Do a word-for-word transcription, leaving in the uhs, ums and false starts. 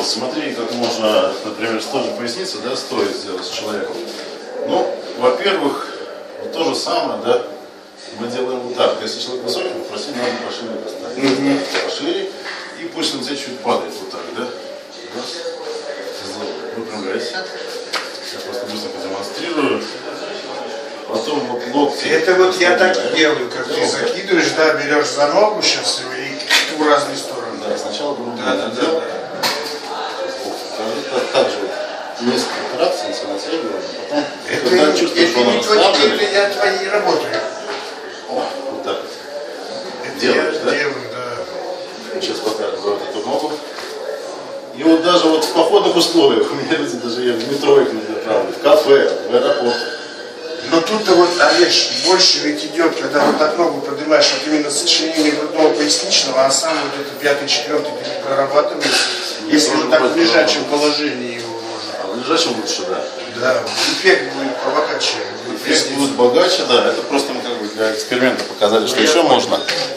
Вот, смотри, как можно, например, с той же поясницы, да, стоя сделать с человеком. Ну, во-первых, вот то же самое, да, мы делаем вот так. Если человек высокий, попроси, надо пошире поставить. Mm-hmm. Пошире, и пусть он тебе чуть падает вот так, да. Выпрямляйся. Я просто быстро продемонстрирую. Потом вот локти. Это вот я так и делаю, как ты закидываешь, да, берешь за ногу сейчас и в разные стороны. Да, сначала грудь. Да, да, да, да. Это также вот несколько тракций, если натягиваем, потом это, когда это, чувствуешь, что это он не твои расслаблен. двигатели, я твои работаю. О, вот так вот. Это Делаешь, я да? делаю, да. Сейчас покажем вот эту ногу. И вот даже вот в походных условиях, у меня люди даже я в метро их не направлю, в кафе, в аэропорт. Но тут-то вот, Олеж, больше ведь идет, когда вот так ногу поднимаешь, вот именно сочинение грудного поясничного, а сам вот это пятый, четвертый ты не прорабатываешь, если вот так в лежачем положении его можно. А в лежачем лучше, да. Да, эффект будет побогаче. Эффект будет богаче, да. Это просто мы как бы для эксперимента показали, что еще можно.